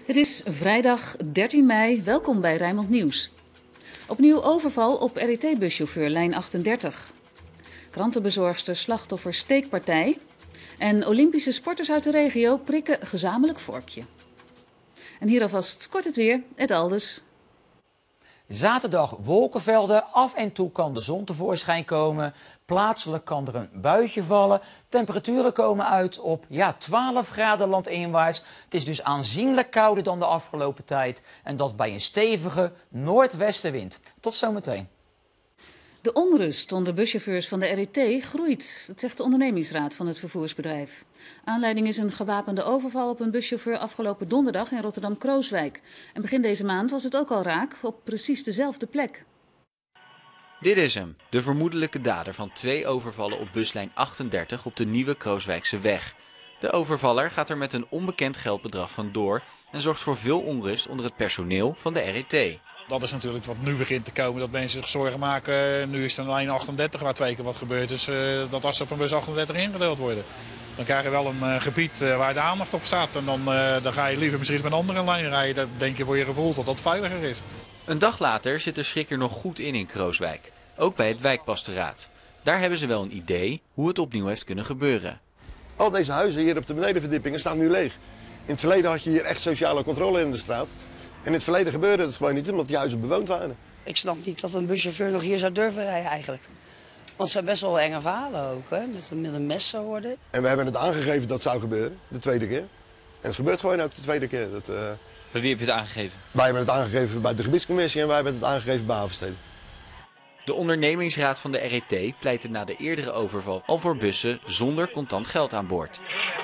Het is vrijdag 13 mei. Welkom bij Rijnmond Nieuws. Opnieuw overval op RET-buschauffeur lijn 38. Krantenbezorgster slachtoffer steekpartij. En Olympische sporters uit de regio prikken gezamenlijk vorkje. En hier alvast kort het weer, het Aldus. Zaterdag wolkenvelden, af en toe kan de zon tevoorschijn komen. Plaatselijk kan er een buitje vallen. Temperaturen komen uit op 12 graden landinwaarts. Het is dus aanzienlijk kouder dan de afgelopen tijd. En dat bij een stevige noordwestenwind. Tot zometeen. De onrust onder buschauffeurs van de RET groeit, dat zegt de ondernemingsraad van het vervoersbedrijf. Aanleiding is een gewapende overval op een buschauffeur afgelopen donderdag in Rotterdam-Krooswijk. En begin deze maand was het ook al raak op precies dezelfde plek. Dit is hem, de vermoedelijke dader van 2 overvallen op buslijn 38 op de Nieuwe Krooswijkse weg. De overvaller gaat er met een onbekend geldbedrag vandoor en zorgt voor veel onrust onder het personeel van de RET. Dat is natuurlijk wat nu begint te komen, dat mensen zich zorgen maken. Nu is het een lijn 38 waar 2 keer wat gebeurt. Dus dat als ze op een bus 38 ingedeeld worden. Dan krijg je wel een gebied waar de aandacht op staat. En dan ga je liever misschien met een andere lijn rijden. Dan denk je voor je gevoel dat dat veiliger is. Een dag later zit de schrik er nog goed in Krooswijk. Ook bij het wijkpastoraat. Daar hebben ze wel een idee hoe het opnieuw heeft kunnen gebeuren. Al deze huizen hier op de benedenverdiepingen staan nu leeg. In het verleden had je hier echt sociale controle in de straat. In het verleden gebeurde het gewoon niet, omdat die huizen bewoond waren. Ik snap niet dat een buschauffeur nog hier zou durven rijden eigenlijk. Want het zijn best wel enge verhalen ook, hè? Met een mes zou worden. En we hebben het aangegeven dat het zou gebeuren, de tweede keer. En het gebeurt gewoon ook de tweede keer. Bij wie heb je het aangegeven? Wij hebben het aangegeven bij de gebiedscommissie en wij hebben het aangegeven bij Havensteden. De ondernemingsraad van de RET pleitte na de eerdere overval al voor bussen zonder contant geld aan boord.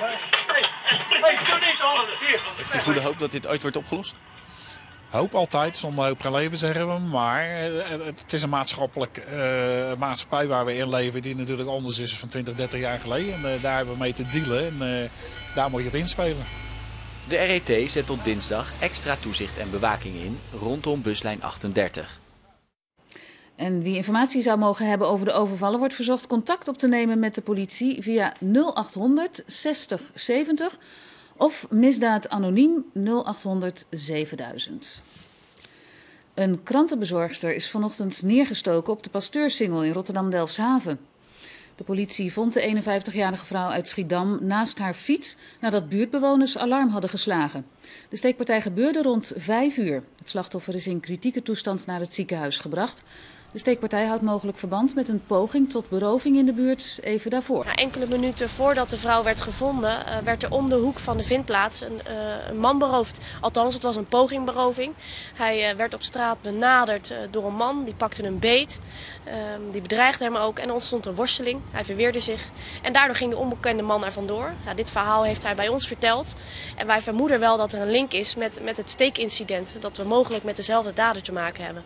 Heeft u goede hoop dat dit ooit wordt opgelost? Hoop altijd, zonder hoop geen leven zeggen we. Maar het is een maatschappij waar we in leven die natuurlijk anders is dan van 20, 30 jaar geleden. En daar hebben we mee te dealen en daar moet je op inspelen. De RET zet tot dinsdag extra toezicht en bewaking in rondom buslijn 38. En wie informatie zou mogen hebben over de overvallen wordt verzocht contact op te nemen met de politie via 0800 60 70 of misdaad anoniem 0800 7000. Een krantenbezorgster is vanochtend neergestoken op de Pasteursingel in Rotterdam-Delfshaven. De politie vond de 51-jarige vrouw uit Schiedam naast haar fiets nadat buurtbewoners alarm hadden geslagen. De steekpartij gebeurde rond 5 uur. Het slachtoffer is in kritieke toestand naar het ziekenhuis gebracht. De steekpartij houdt mogelijk verband met een poging tot beroving in de buurt even daarvoor. Enkele minuten voordat de vrouw werd gevonden, werd er om de hoek van de vindplaats een man beroofd. Althans, het was een pogingberoving. Hij werd op straat benaderd door een man, die pakte een beet. Die bedreigde hem ook en er ontstond een worsteling. Hij verweerde zich en daardoor ging de onbekende man er vandoor. Ja, dit verhaal heeft hij bij ons verteld. En wij vermoeden wel dat er een link is met het steekincident. Dat we mogelijk met dezelfde dader te maken hebben.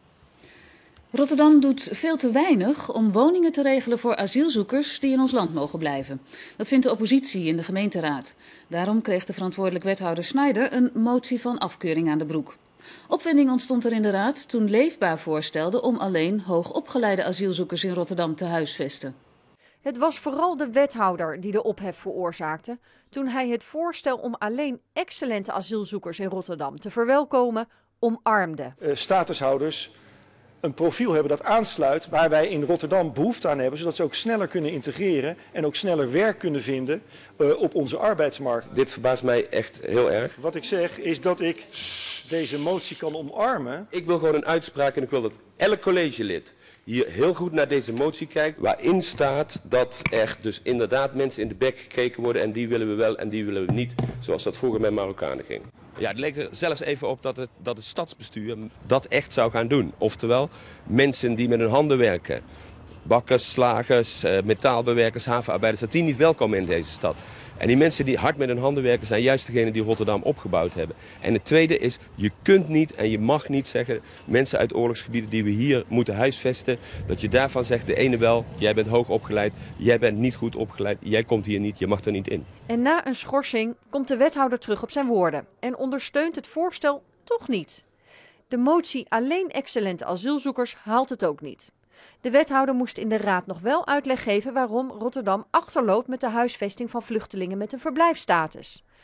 Rotterdam doet veel te weinig om woningen te regelen voor asielzoekers die in ons land mogen blijven. Dat vindt de oppositie in de gemeenteraad. Daarom kreeg de verantwoordelijk wethouder Snijder een motie van afkeuring aan de broek. Opwinding ontstond er in de raad toen Leefbaar voorstelde om alleen hoogopgeleide asielzoekers in Rotterdam te huisvesten. Het was vooral de wethouder die de ophef veroorzaakte toen hij het voorstel om alleen excellente asielzoekers in Rotterdam te verwelkomen omarmde. Statushouders een profiel hebben dat aansluit waar wij in Rotterdam behoefte aan hebben, zodat ze ook sneller kunnen integreren en ook sneller werk kunnen vinden op onze arbeidsmarkt. Dit verbaast mij echt heel erg. Wat ik zeg is dat ik deze motie kan omarmen. Ik wil gewoon een uitspraak en ik wil dat elk collegelid hier heel goed naar deze motie kijkt, waarin staat dat er dus inderdaad mensen in de bek gekeken worden en die willen we wel en die willen we niet, zoals dat vroeger met Marokkanen ging. Ja, het leek er zelfs even op dat het stadsbestuur dat echt zou gaan doen. Oftewel, mensen die met hun handen werken, bakkers, slagers, metaalbewerkers, havenarbeiders, dat die niet welkom in deze stad. En die mensen die hard met hun handen werken zijn juist degenen die Rotterdam opgebouwd hebben. En het tweede is, je kunt niet en je mag niet zeggen, mensen uit oorlogsgebieden die we hier moeten huisvesten, dat je daarvan zegt, de ene wel, jij bent hoog opgeleid, jij bent niet goed opgeleid, jij komt hier niet, je mag er niet in. En na een schorsing komt de wethouder terug op zijn woorden en ondersteunt het voorstel toch niet. De motie alleen excellente asielzoekers haalt het ook niet. De wethouder moest in de raad nog wel uitleg geven waarom Rotterdam achterloopt met de huisvesting van vluchtelingen met een verblijfsstatus.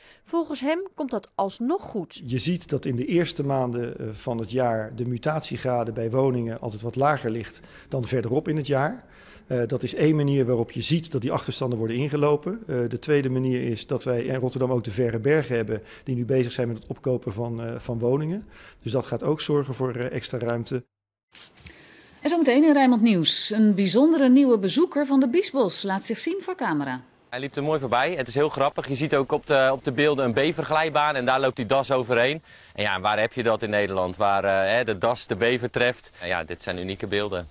Volgens hem komt dat alsnog goed. Je ziet dat in de eerste maanden van het jaar de mutatiegraden bij woningen altijd wat lager ligt dan verderop in het jaar. Dat is één manier waarop je ziet dat die achterstanden worden ingelopen. De tweede manier is dat wij in Rotterdam ook de Verre Bergen hebben die nu bezig zijn met het opkopen van woningen. Dus dat gaat ook zorgen voor extra ruimte. En zometeen in Rijnmond Nieuws. Een bijzondere nieuwe bezoeker van de Biesbos laat zich zien voor camera. Hij liep er mooi voorbij. Het is heel grappig. Je ziet ook op de beelden een beverglijbaan en daar loopt die das overheen. En ja, waar heb je dat in Nederland? Waar de das de bever treft. En ja, dit zijn unieke beelden.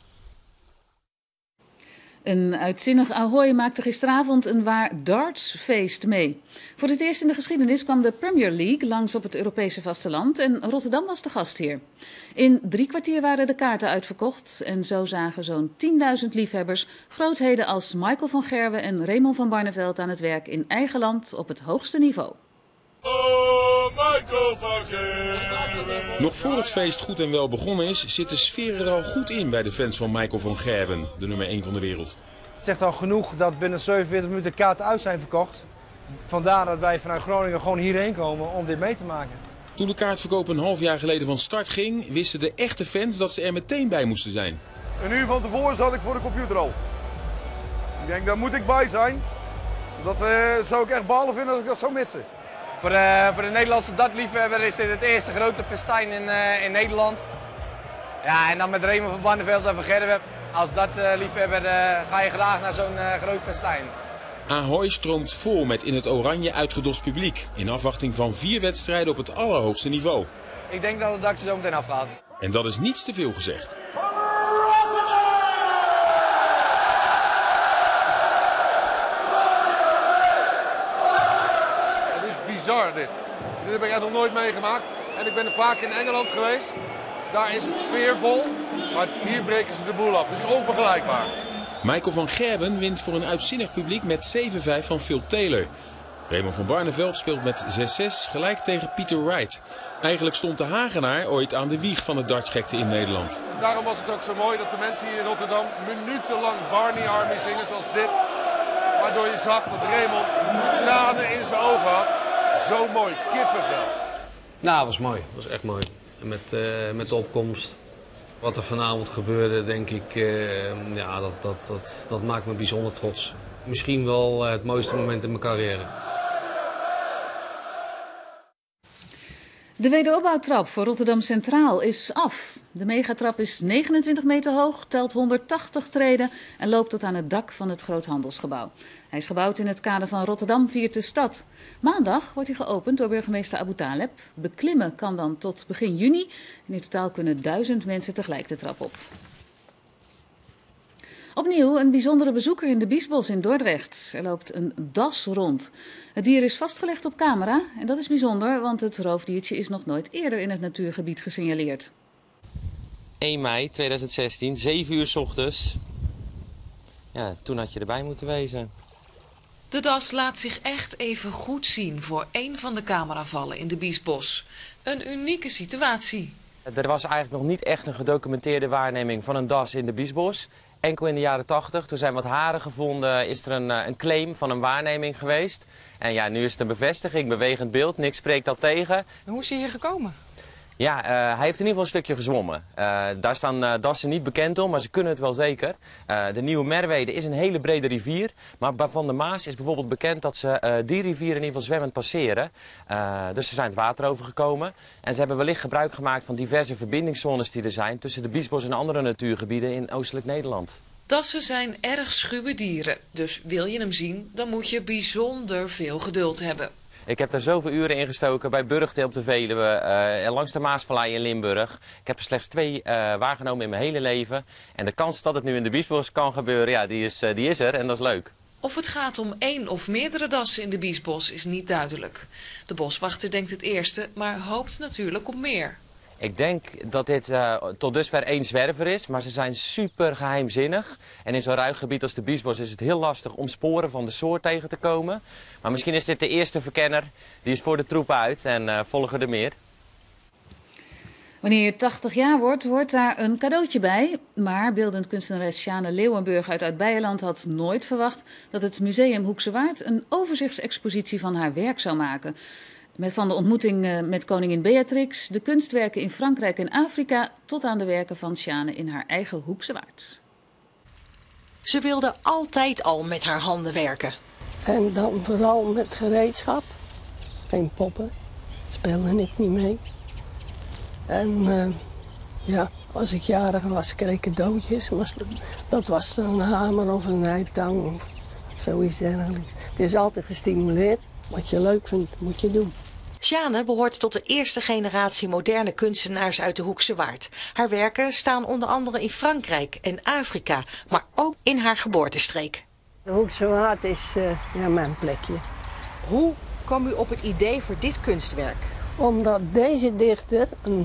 Een uitzinnig Ahoy maakte gisteravond een waar dartsfeest mee. Voor het eerst in de geschiedenis kwam de Premier League langs op het Europese vasteland en Rotterdam was de gastheer. In 3 kwartier waren de kaarten uitverkocht en zo zagen zo'n 10.000 liefhebbers grootheden als Michael van Gerwen en Raymond van Barneveld aan het werk in eigen land op het hoogste niveau. Oh, Michael van Gerwen. Nog voor het feest goed en wel begonnen is, zit de sfeer er al goed in bij de fans van Michael van Gerwen, de nummer 1 van de wereld. Het zegt al genoeg dat binnen 47 minuten de kaarten uit zijn verkocht. Vandaar dat wij vanuit Groningen gewoon hierheen komen om dit mee te maken. Toen de kaartverkoop een half jaar geleden van start ging, wisten de echte fans dat ze er meteen bij moesten zijn. Een uur van tevoren zat ik voor de computer al. Ik denk, daar moet ik bij zijn. Dat zou ik echt balen vinden als ik dat zou missen. Voor de Nederlandse dartliefhebber is dit het eerste grote festijn in Nederland. Ja, en dan met Raymond van Barneveld en van Gerwen. Als dartliefhebber ga je graag naar zo'n groot festijn. Ahoy stroomt vol met in het oranje uitgedost publiek. In afwachting van 4 wedstrijden op het allerhoogste niveau. Ik denk dat het dak zo meteen afgaat. En dat is niets te veel gezegd. Bizar dit. Dit heb ik echt nog nooit meegemaakt. En ik ben er vaak in Engeland geweest. Daar is het sfeervol. Maar hier breken ze de boel af. Het is onvergelijkbaar. Michael van Gerwen wint voor een uitzinnig publiek met 7-5 van Phil Taylor. Raymond van Barneveld speelt met 6-6 gelijk tegen Peter Wright. Eigenlijk stond de Hagenaar ooit aan de wieg van de dartsgekte in Nederland. Daarom was het ook zo mooi dat de mensen hier in Rotterdam minutenlang Barney Army zingen zoals dit. Waardoor je zag dat Raymond tranen in zijn ogen had. Zo mooi, kippenvel. Nou, het was mooi. Het was echt mooi. Met de opkomst. Wat er vanavond gebeurde, denk ik, ja, dat maakt me bijzonder trots. Misschien wel het mooiste moment in mijn carrière. De wederopbouwtrap voor Rotterdam Centraal is af. De megatrap is 29 meter hoog, telt 180 treden en loopt tot aan het dak van het groothandelsgebouw. Hij is gebouwd in het kader van Rotterdam viert de stad. Maandag wordt hij geopend door burgemeester Abu Taleb. Beklimmen kan dan tot begin juni. En in totaal kunnen 1000 mensen tegelijk de trap op. Opnieuw een bijzondere bezoeker in de Biesbos in Dordrecht. Er loopt een das rond. Het dier is vastgelegd op camera en dat is bijzonder, want het roofdiertje is nog nooit eerder in het natuurgebied gesignaleerd. 1 mei 2016, 7 uur 's ochtends. Ja, toen had je erbij moeten wezen. De das laat zich echt even goed zien voor één van de cameravallen in de Biesbos. Een unieke situatie. Er was eigenlijk nog niet echt een gedocumenteerde waarneming van een das in de Biesbos. Enkel in de jaren 80, toen zijn wat haren gevonden, is er een claim van een waarneming geweest. En ja, nu is het een bevestiging, bewegend beeld, niks spreekt dat tegen. Hoe is hij hier gekomen? Ja, hij heeft in ieder geval een stukje gezwommen. Daar staan dassen niet bekend om, maar ze kunnen het wel zeker. De Nieuwe Merwede is een hele brede rivier. Maar Van der Maas is bijvoorbeeld bekend dat ze die rivier in ieder geval zwemmend passeren. Dus ze zijn het water overgekomen. En ze hebben wellicht gebruik gemaakt van diverse verbindingszones die er zijn tussen de Biesbos en andere natuurgebieden in oostelijk Nederland. Dassen zijn erg schuwe dieren, dus wil je hem zien, dan moet je bijzonder veel geduld hebben. Ik heb daar zoveel uren in gestoken bij Burgten op de Veluwe en langs de Maasvallei in Limburg. Ik heb er slechts 2 waargenomen in mijn hele leven. En de kans dat het nu in de Biesbos kan gebeuren, ja, die is er en dat is leuk. Of het gaat om 1 of meerdere dassen in de Biesbos is niet duidelijk. De boswachter denkt het eerste, maar hoopt natuurlijk op meer. Ik denk dat dit tot dusver 1 zwerver is, maar ze zijn super geheimzinnig. En in zo'n ruig gebied als de Biesbos is het heel lastig om sporen van de soort tegen te komen. Maar misschien is dit de eerste verkenner, die is voor de troep uit en volgen er meer. Wanneer je 80 jaar wordt, hoort daar een cadeautje bij. Maar beeldend kunstenares Sjane Leeuwenburg uit Oud-Beijerland had nooit verwacht dat het Museum Hoekse Waard een overzichtsexpositie van haar werk zou maken. Van de ontmoeting met koningin Beatrix, de kunstwerken in Frankrijk en Afrika, tot aan de werken van Sjane in haar eigen Hoekse Waard. Ze wilde altijd al met haar handen werken. En dan vooral met gereedschap. Geen poppen, speelde ik niet mee. En ja, als ik jarig was, kreeg ik cadeautjes. Dat was dan een hamer of een nijptang of zoiets dergelijks. Het is altijd gestimuleerd. Wat je leuk vindt, moet je doen. Sjane behoort tot de eerste generatie moderne kunstenaars uit de Hoekse Waard. Haar werken staan onder andere in Frankrijk en Afrika, maar ook in haar geboortestreek. De Hoekse Waard is ja, mijn plekje. Hoe kwam u op het idee voor dit kunstwerk? Omdat deze dichter een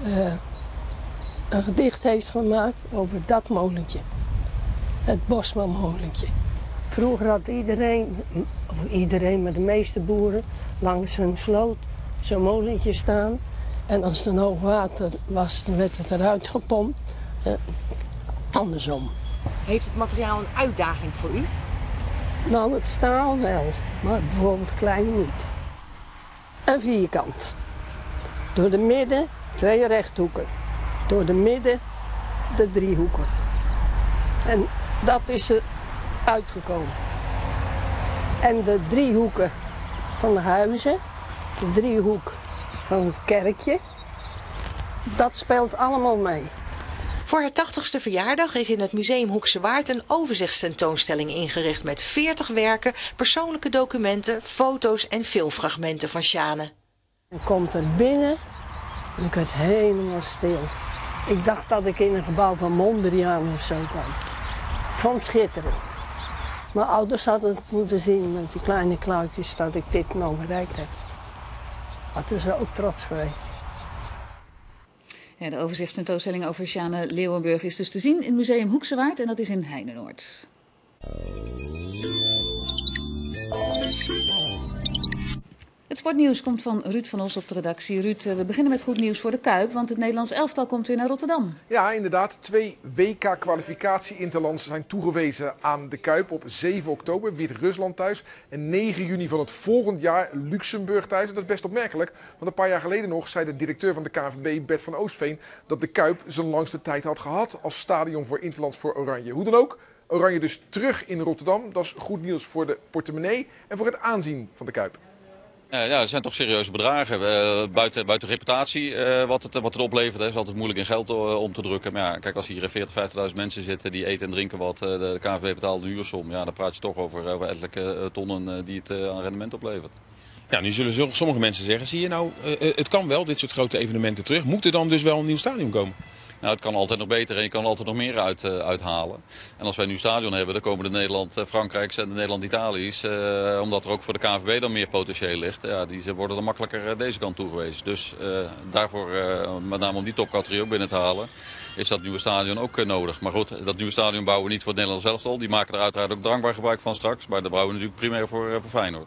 gedicht heeft gemaakt over dat molentje. Het Bosmanmolentje. Vroeger had iedereen, maar de meeste boeren, langs hun sloot zo'n molentje staan. En als er hoog water was, dan werd het eruit gepompt. Andersom. Heeft het materiaal een uitdaging voor u? Nou, het staal wel, maar bijvoorbeeld klein niet. Een vierkant. Door de midden 2 rechthoeken. Door de midden de 3 hoeken. En dat is er uitgekomen. En de 3 hoeken van de huizen, de 3 hoek van het kerkje, dat speelt allemaal mee. Voor haar 80ste verjaardag is in het Museum Hoekse Waard een overzichtstentoonstelling ingericht met 40 werken, persoonlijke documenten, foto's en filmfragmenten van Sjane. Je komt er binnen en ik werd helemaal stil. Ik dacht dat ik in een gebouw van Mondriaan of zo kwam. Ik vond het schitterend. Mijn ouders hadden het moeten zien met die kleine klauwtjes dat ik dit nou bereikt heb. Hadden ze ook trots geweest. Ja, de overzichtstentoonstelling over Sjane Leeuwenburg is dus te zien in het Museum Hoekse Waard en dat is in Heinenoord. Het sportnieuws komt van Ruud van Os op de redactie. Ruud, we beginnen met goed nieuws voor de Kuip, want het Nederlands elftal komt weer naar Rotterdam. Ja, inderdaad. 2 WK-kwalificatie-interlands zijn toegewezen aan de Kuip op 7 oktober. Wit-Rusland thuis en 9 juni van het volgend jaar Luxemburg thuis. Dat is best opmerkelijk, want een paar jaar geleden nog zei de directeur van de KNVB, Bert van Oostveen, dat de Kuip zijn langste tijd had gehad als stadion voor interlands voor Oranje. Hoe dan ook, Oranje dus terug in Rotterdam. Dat is goed nieuws voor de portemonnee en voor het aanzien van de Kuip. Ja, het zijn toch serieuze bedragen. Buiten reputatie, wat het oplevert, is altijd moeilijk in geld om te drukken. Maar ja, kijk, als hier 40.000, 50.000 mensen zitten die eten en drinken wat, de KNVB betaalt een huursom. Ja, dan praat je toch over ettelijke tonnen die het aan rendement oplevert. Ja, nu zullen sommige mensen zeggen, zie je nou, het kan wel, dit soort grote evenementen terug. Moet er dan dus wel een nieuw stadion komen? Nou, het kan altijd nog beter en je kan altijd nog meer uithalen. En als wij nu een stadion hebben, dan komen de Nederland-Frankrijk en de Nederland-Italiërs. Omdat er ook voor de KNVB dan meer potentieel ligt. Ja, die worden dan makkelijker deze kant toegewezen. Dus daarvoor, met name om die topcategorie ook binnen te halen, is dat nieuwe stadion ook nodig. Maar goed, dat nieuwe stadion bouwen we niet voor het Nederlands elftal. Die maken er uiteraard ook drankbaar gebruik van straks. Maar dat bouwen we natuurlijk primair voor Feyenoord.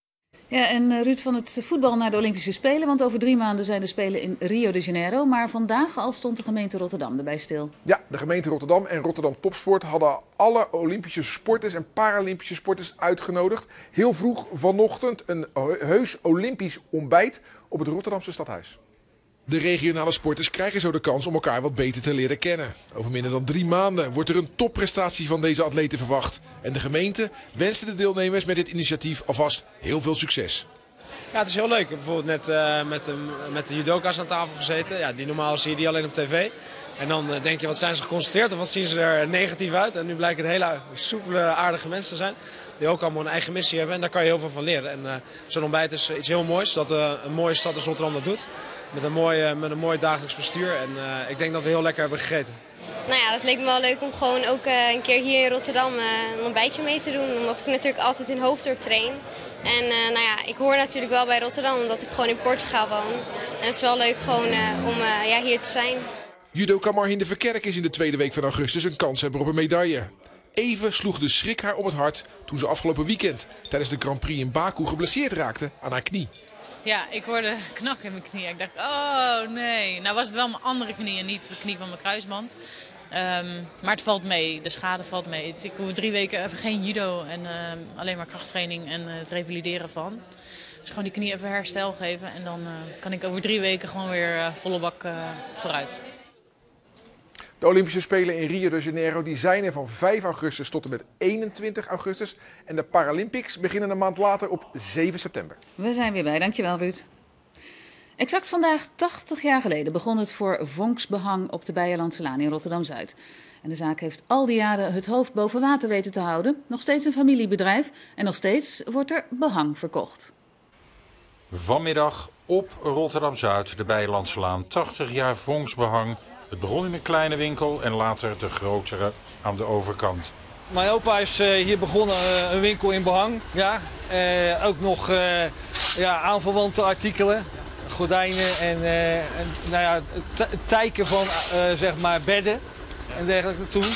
Ja, en Ruud, van het voetbal naar de Olympische Spelen. Want over 3 maanden zijn de Spelen in Rio de Janeiro. Maar vandaag al stond de gemeente Rotterdam erbij stil. Ja, de gemeente Rotterdam en Rotterdam Topsport hadden alle Olympische sporters en Paralympische sporters uitgenodigd. Heel vroeg vanochtend een heus Olympisch ontbijt op het Rotterdamse stadhuis. De regionale sporters krijgen zo de kans om elkaar wat beter te leren kennen. Over minder dan 3 maanden wordt er een topprestatie van deze atleten verwacht. En de gemeente wenste de deelnemers met dit initiatief alvast heel veel succes. Ja, het is heel leuk. Ik heb bijvoorbeeld net met de judoka's aan tafel gezeten. Ja, normaal zie je die alleen op tv. En dan denk je, wat zijn ze geconstateerd of wat zien ze er negatief uit? En nu blijken het hele soepele, aardige mensen te zijn. Die ook allemaal een eigen missie hebben. En daar kan je heel veel van leren. En zo'n ontbijt is iets heel moois. Dat een mooie stad als Rotterdam dat doet. Met een mooi dagelijks bestuur. En ik denk dat we heel lekker hebben gegeten. Nou ja, dat leek me wel leuk om gewoon ook een keer hier in Rotterdam een ontbijtje mee te doen. Omdat ik natuurlijk altijd in Hoofddorp train. En nou ja, ik hoor natuurlijk wel bij Rotterdam omdat ik gewoon in Portugal woon. En het is wel leuk gewoon om hier te zijn. Judoka Marhinde Verkerk is in de tweede week van augustus een kanshebber op een medaille. Even sloeg de schrik haar om het hart toen ze afgelopen weekend tijdens de Grand Prix in Baku geblesseerd raakte aan haar knie. Ja, ik hoorde knak in mijn knie. Ik dacht, oh nee. Nou was het wel mijn andere knie en niet de knie van mijn kruisband. Maar het valt mee, de schade valt mee. Ik hoef 3 weken even geen judo en alleen maar krachttraining en het revalideren van. Dus gewoon die knie even herstel geven en dan kan ik over 3 weken gewoon weer volle bak vooruit. De Olympische Spelen in Rio de Janeiro die zijn er van 5 augustus tot en met 21 augustus. En de Paralympics beginnen een maand later op 7 september. We zijn weer bij, dankjewel Ruud. Exact vandaag 80 jaar geleden begon het voor Vonksbehang op de Beierlandselaan in Rotterdam-Zuid. En de zaak heeft al die jaren het hoofd boven water weten te houden. Nog steeds een familiebedrijf en nog steeds wordt er behang verkocht. Vanmiddag op Rotterdam-Zuid, de Beierlandselaan, 80 jaar Vonksbehang. Het begon in een kleine winkel en later de grotere aan de overkant. Mijn opa is hier begonnen, een winkel in behang. Ja. Ook nog aanverwante artikelen, gordijnen en nou ja, tijken van zeg maar bedden en dergelijke toen.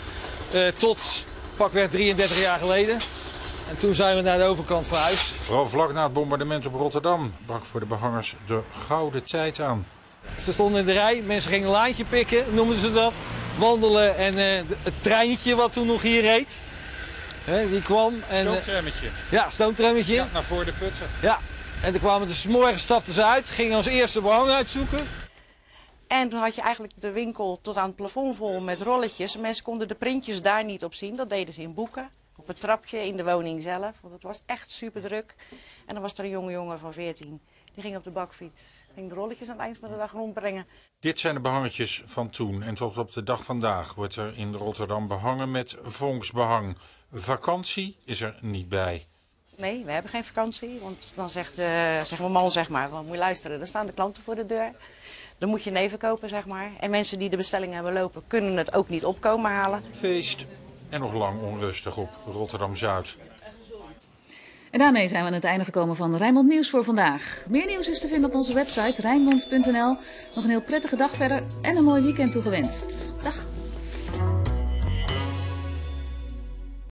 Tot pakweg 33 jaar geleden. En toen zijn we naar de overkant verhuisd. Vooral vlak na het bombardement op Rotterdam brak voor de behangers de gouden tijd aan. Ze stonden in de rij, mensen gingen een laantje pikken, noemden ze dat. Wandelen en het treintje wat toen nog hier reed, die kwam. Stoomtrammetje. Ja, stoomtrammetje. Ja, naar voor de putten. Ja, en toen kwamen de morgens stapten ze uit, gingen als eerste behang uitzoeken. En toen had je eigenlijk de winkel tot aan het plafond vol met rolletjes. Mensen konden de printjes daar niet op zien, dat deden ze in boeken. Op het trapje in de woning zelf, want het was echt super druk. En dan was er een jonge jongen van 14. Die ging op de bakfiets, ging de rolletjes aan het eind van de dag rondbrengen. Dit zijn de behangetjes van toen en tot op de dag vandaag wordt er in Rotterdam behangen met Vonksbehang. Vakantie is er niet bij. Nee, we hebben geen vakantie, want dan zegt mijn man, zeg maar, moet je luisteren, dan staan de klanten voor de deur. Dan moet je neven kopen, zeg maar. En mensen die de bestelling hebben lopen, kunnen het ook niet opkomen halen. Feest en nog lang onrustig op Rotterdam-Zuid. En daarmee zijn we aan het einde gekomen van Rijnmond Nieuws voor vandaag. Meer nieuws is te vinden op onze website rijnmond.nl. Nog een heel prettige dag verder en een mooi weekend toegewenst. Dag!